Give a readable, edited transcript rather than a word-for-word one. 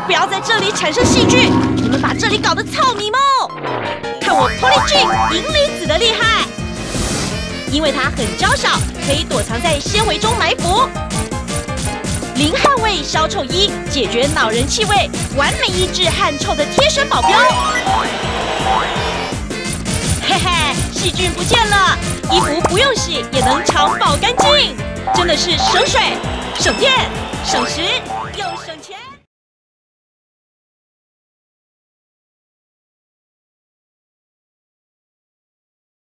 不要在这里产生细菌，你们把这里搞得糙泥梦。看我 Polyjuice 银离子的厉害，因为它很娇小，可以躲藏在纤维中埋伏。零汗味消臭衣，解决恼人气味，完美抑制汗臭的贴身保镖。嘿嘿，细菌不见了，衣服不用洗也能长保干净，真的是省水、省电、省时又省钱。